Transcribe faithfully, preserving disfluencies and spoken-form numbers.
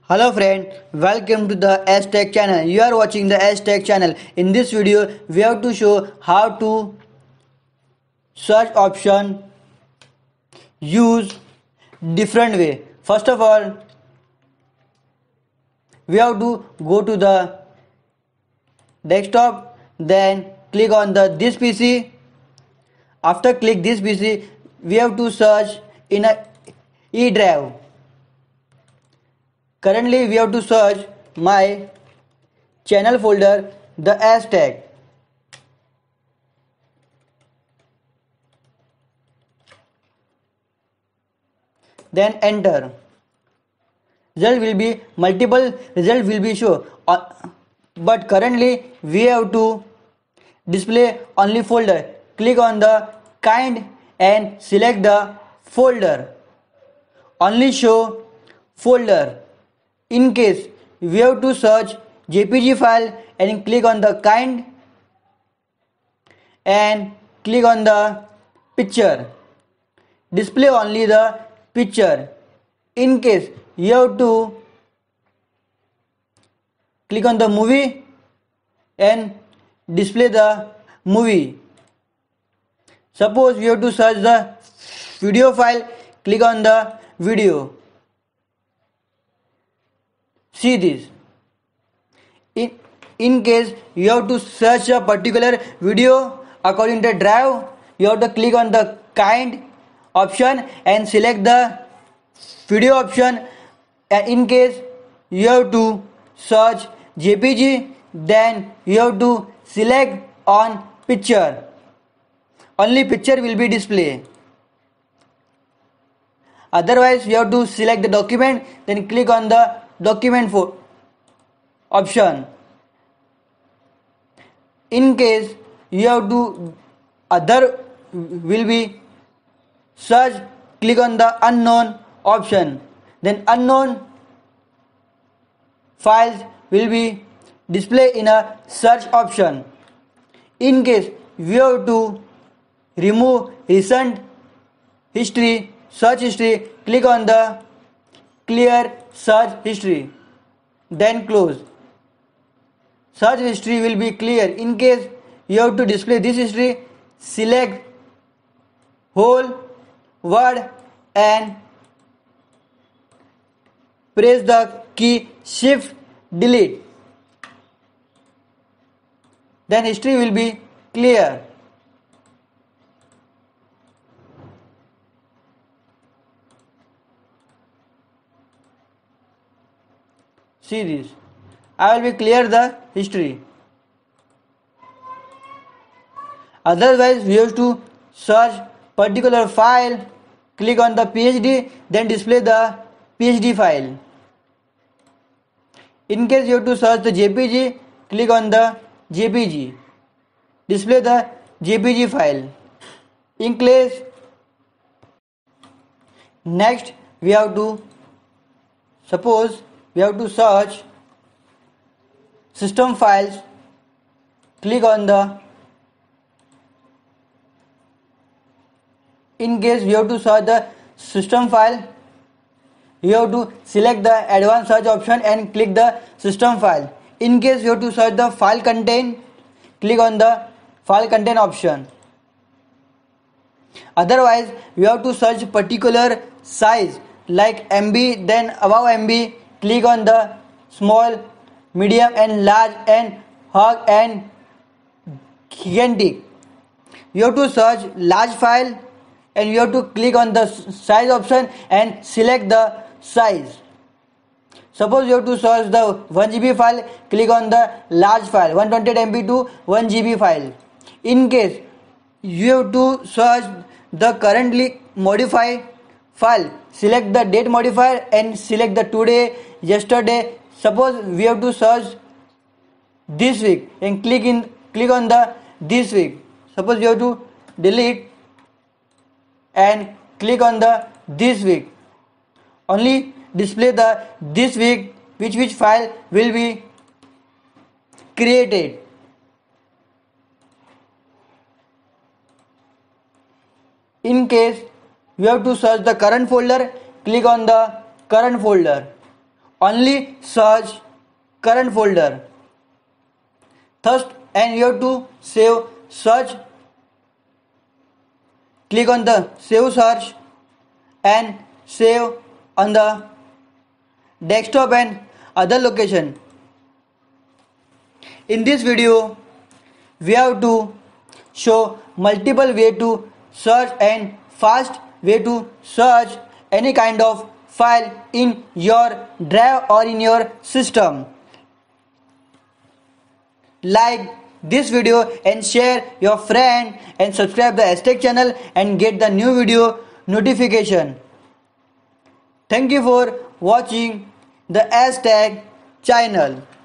Hello friend, welcome to the S Tech channel. You are watching the S Tech channel. In this video, we have to show how to search option use different way. First of all, we have to go to the desktop, then click on the this P C. After click this P C, we have to search in a E drive. Currently, we have to search my channel folder, the S Tech. Then enter. Result will be multiple result will be show. Uh, but currently we have to display only folder. Click on the kind and select the folder. Only show folder. In case we have to search J P G file and click on the kind and click on the picture. Display only the picture. In case you have to click on the movie and display the movie. Suppose you have to search the video file, click on the video. See this. In, in case you have to search a particular video according to drive, you have to click on the kind option and select the video option. And in case you have to search J P G, then you have to select on picture. Only picture will be displayed. Otherwise, you have to select the document, then click on the document for option. In case you have to other will be search, click on the unknown option. Then unknown files will be displayed in a search option. In case you have to remove recent history, search history, click on the clear search history, then close. Search history will be clear. In case you have to display this history, select whole word and press the key shift delete. Then history will be clear. See this. I will be clear the history. Otherwise, we have to search particular file, click on the P H D, then display the P H D file. In case you have to search the J P G, click on the J P G. Display the J P G file. In case next we have to suppose we have to search system files, click on the in case we have to search the system file, you have to select the advanced search option and click the system file. In case you have to search the file content, click on the file content option. Otherwise, you have to search particular size like M B, then above M B, click on the small, medium and large and hug and gigantic. You have to search large file and you have to click on the size option and select the size. Suppose you have to search the one G B file, click on the large file, one hundred twenty M B to one G B file. In case you have to search the currently modified file, select the date modifier and select the today, yesterday. Suppose we have to search this week and click in click on the this week. Suppose you have to delete and click on the this week. Only display the this week which which file will be created. In case you have to search the current folder, click on the current folder. only search current folder. First, and you have to save search. Click on the save search and save on the desktop and other location. In this video, we have to show multiple way to search and fast way to search any kind of file in your drive or in your system. Like this video and share your friend and subscribe the Aztec channel and get the new video notification. Thank you for watching the Aztec channel.